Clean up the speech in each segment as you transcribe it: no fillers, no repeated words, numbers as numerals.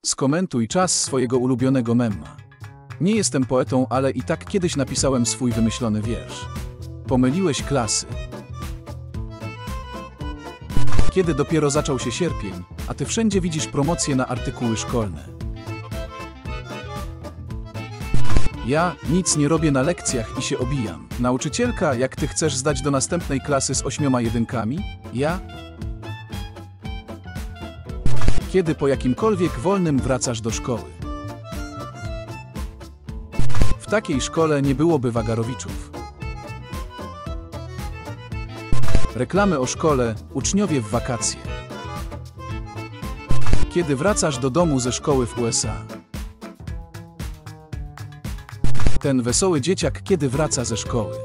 Skomentuj czas swojego ulubionego mema. Nie jestem poetą, ale i tak kiedyś napisałem swój wymyślony wiersz. Pomyliłeś klasy. Kiedy dopiero zaczął się sierpień, a ty wszędzie widzisz promocje na artykuły szkolne. Ja nic nie robię na lekcjach i się obijam. Nauczycielka, jak ty chcesz zdać do następnej klasy z 8 jedynkami? Ja? Kiedy po jakimkolwiek wolnym wracasz do szkoły? W takiej szkole nie byłoby wagarowiczów. Reklamy o szkole, uczniowie w wakacje. Kiedy wracasz do domu ze szkoły w USA? Ten wesoły dzieciak kiedy wraca ze szkoły?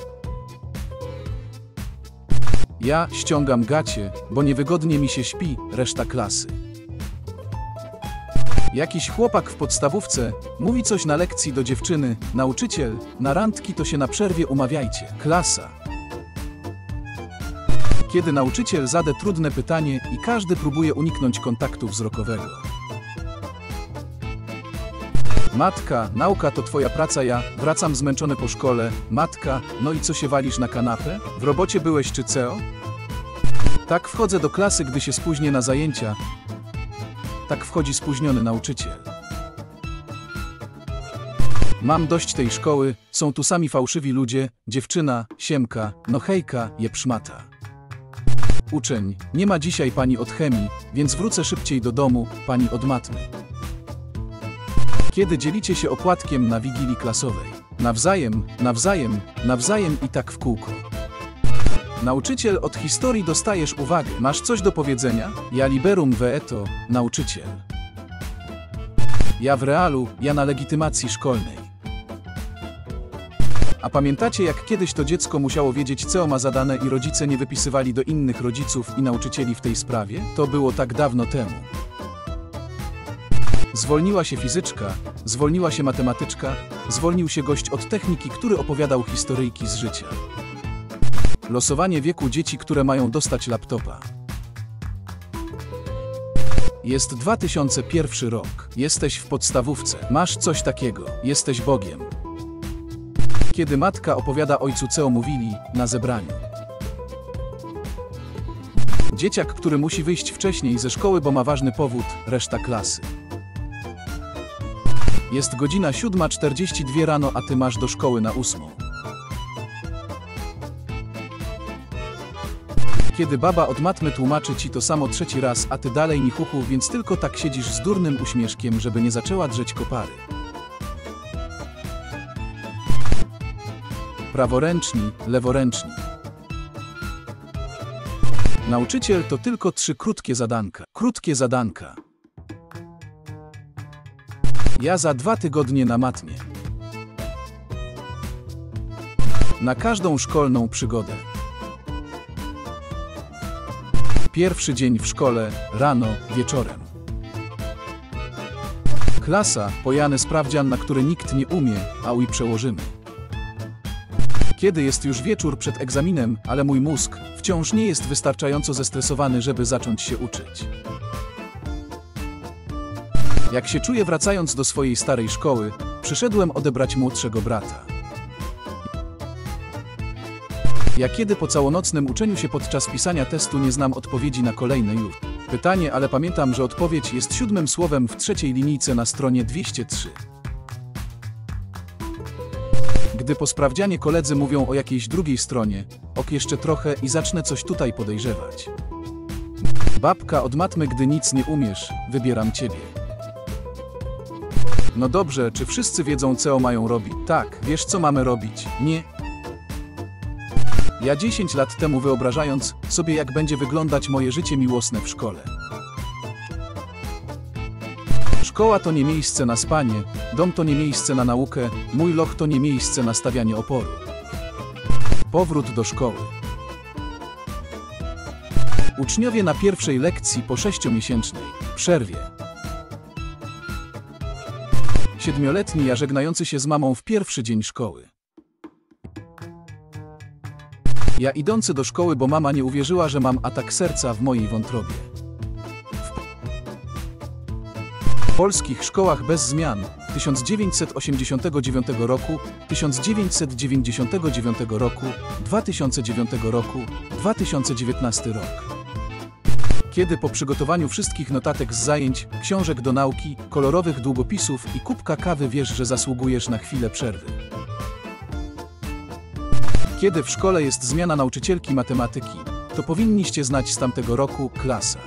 Ja ściągam gacie, bo niewygodnie mi się śpi, reszta klasy. Jakiś chłopak w podstawówce mówi coś na lekcji do dziewczyny, nauczyciel, na randki to się na przerwie umawiajcie, klasa. Kiedy nauczyciel zada trudne pytanie i każdy próbuje uniknąć kontaktu wzrokowego. Matka, nauka to twoja praca, ja wracam zmęczony po szkole. Matka, no i co się walisz na kanapę? W robocie byłeś czy co? Tak wchodzę do klasy, gdy się spóźnię na zajęcia. Tak wchodzi spóźniony nauczyciel. Mam dość tej szkoły, są tu sami fałszywi ludzie, dziewczyna, siemka, no hejka, jeb szmata. Uczeń, nie ma dzisiaj pani od chemii, więc wrócę szybciej do domu, pani od matmy. Kiedy dzielicie się opłatkiem na wigilii klasowej? Nawzajem, nawzajem, nawzajem i tak w kółko. Nauczyciel, od historii dostajesz uwagę. Masz coś do powiedzenia? Ja liberum veto, nauczyciel. Ja w realu, ja na legitymacji szkolnej. A pamiętacie, jak kiedyś to dziecko musiało wiedzieć, co ma zadane i rodzice nie wypisywali do innych rodziców i nauczycieli w tej sprawie? To było tak dawno temu. Zwolniła się fizyczka, zwolniła się matematyczka, zwolnił się gość od techniki, który opowiadał historyjki z życia. Losowanie wieku dzieci, które mają dostać laptopa. Jest 2001 rok. Jesteś w podstawówce. Masz coś takiego. Jesteś Bogiem. Kiedy matka opowiada ojcu, co mówili na zebraniu. Dzieciak, który musi wyjść wcześniej ze szkoły, bo ma ważny powód, reszta klasy. Jest godzina 7:42 rano, a ty masz do szkoły na 8. Kiedy baba od matmy tłumaczy ci to samo trzeci raz, a ty dalej ni chuchu, więc tylko tak siedzisz z durnym uśmieszkiem, żeby nie zaczęła drzeć kopary. Praworęczni, leworęczni. Nauczyciel to tylko 3 krótkie zadanka. Krótkie zadanka. Ja za 2 tygodnie na matmie. Na każdą szkolną przygodę. Pierwszy dzień w szkole, rano, wieczorem. Klasa, pojany sprawdzian, na który nikt nie umie, a uj przełożymy. Kiedy jest już wieczór przed egzaminem, ale mój mózg wciąż nie jest wystarczająco zestresowany, żeby zacząć się uczyć. Jak się czuję wracając do swojej starej szkoły, przyszedłem odebrać młodszego brata. Ja kiedy po całonocnym uczeniu się podczas pisania testu nie znam odpowiedzi na kolejne już pytanie, ale pamiętam, że odpowiedź jest 7. słowem w 3. linijce na stronie 203. Gdy po sprawdzianie koledzy mówią o jakiejś drugiej stronie, ok jeszcze trochę i zacznę coś tutaj podejrzewać. Babka od matmy, gdy nic nie umiesz, wybieram ciebie. No dobrze, czy wszyscy wiedzą, co mają robić? Tak, wiesz, co mamy robić? Nie. Ja 10 lat temu wyobrażając sobie, jak będzie wyglądać moje życie miłosne w szkole. Szkoła to nie miejsce na spanie, dom to nie miejsce na naukę, mój loch to nie miejsce na stawianie oporu. Powrót do szkoły. Uczniowie na pierwszej lekcji po 6-miesięcznej przerwie. 7-letni ja żegnający się z mamą w pierwszy dzień szkoły. Ja idący do szkoły, bo mama nie uwierzyła, że mam atak serca w mojej wątrobie. polskich szkołach bez zmian 1989 roku, 1999 roku, 2009 roku, 2019 rok. Kiedy po przygotowaniu wszystkich notatek z zajęć, książek do nauki, kolorowych długopisów i kubka kawy wiesz, że zasługujesz na chwilę przerwy. Kiedy w szkole jest zmiana nauczycielki matematyki, to powinniście znać z tamtego roku klasa.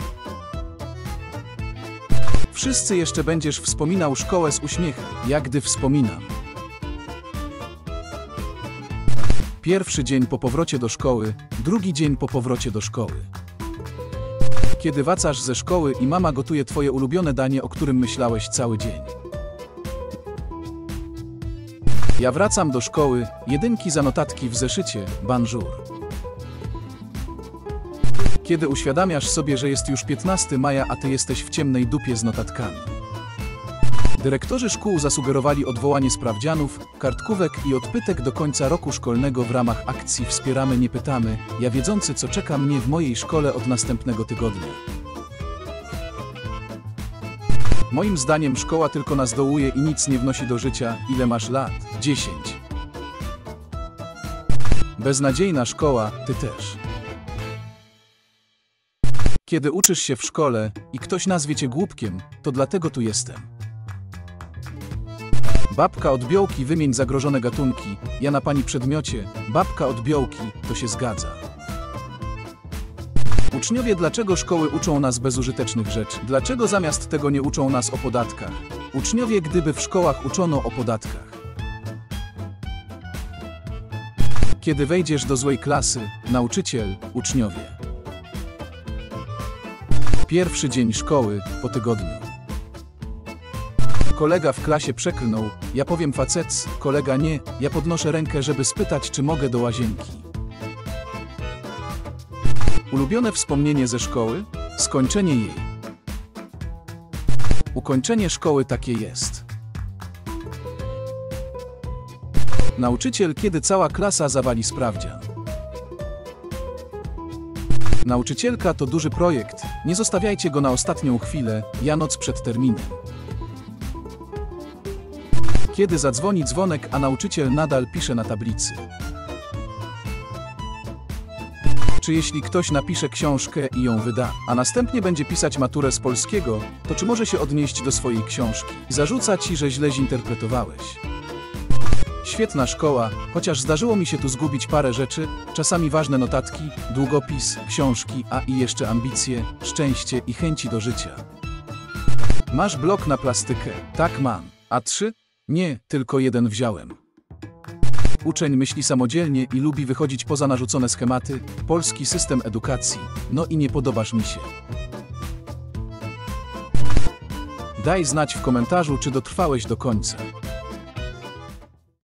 Wszyscy jeszcze będziesz wspominał szkołę z uśmiechem, jak gdy wspominam. Pierwszy dzień po powrocie do szkoły, drugi dzień po powrocie do szkoły. Kiedy wracasz ze szkoły i mama gotuje twoje ulubione danie, o którym myślałeś cały dzień. Ja wracam do szkoły, jedynki za notatki w zeszycie, bonjour. Kiedy uświadamiasz sobie, że jest już 15 maja, a ty jesteś w ciemnej dupie z notatkami. Dyrektorzy szkół zasugerowali odwołanie sprawdzianów, kartkówek i odpytek do końca roku szkolnego w ramach akcji Wspieramy, nie pytamy, ja wiedzący, co czeka mnie w mojej szkole od następnego tygodnia. Moim zdaniem szkoła tylko nas dołuje i nic nie wnosi do życia. Ile masz lat? 10. Beznadziejna szkoła, ty też. Kiedy uczysz się w szkole i ktoś nazwie cię głupkiem, to dlatego tu jestem. Babka od Białki, wymień zagrożone gatunki. Ja na pani przedmiocie, babka od Białki, to się zgadza. Uczniowie, dlaczego szkoły uczą nas bezużytecznych rzeczy? Dlaczego zamiast tego nie uczą nas o podatkach? Uczniowie, gdyby w szkołach uczono o podatkach. Kiedy wejdziesz do złej klasy, nauczyciel, uczniowie. Pierwszy dzień szkoły, po tygodniu. Kolega w klasie przeklnął, ja powiem facec, kolega nie, ja podnoszę rękę, żeby spytać, czy mogę do łazienki. Ulubione wspomnienie ze szkoły? Skończenie jej. Ukończenie szkoły takie jest. Nauczyciel, kiedy cała klasa zawali sprawdzian. Nauczycielka to duży projekt, nie zostawiajcie go na ostatnią chwilę, ja noc przed terminem. Kiedy zadzwoni dzwonek, a nauczyciel nadal pisze na tablicy. Czy jeśli ktoś napisze książkę i ją wyda, a następnie będzie pisać maturę z polskiego, to czy może się odnieść do swojej książki i zarzuca ci, że źle zinterpretowałeś? Świetna szkoła, chociaż zdarzyło mi się tu zgubić parę rzeczy, czasami ważne notatki, długopis, książki, a i jeszcze ambicje, szczęście i chęci do życia. Masz blok na plastykę? Tak, mam. A 3? Nie, tylko 1 wziąłem. Uczeń myśli samodzielnie i lubi wychodzić poza narzucone schematy, polski system edukacji, no i nie podobasz mi się. Daj znać w komentarzu, czy dotrwałeś do końca.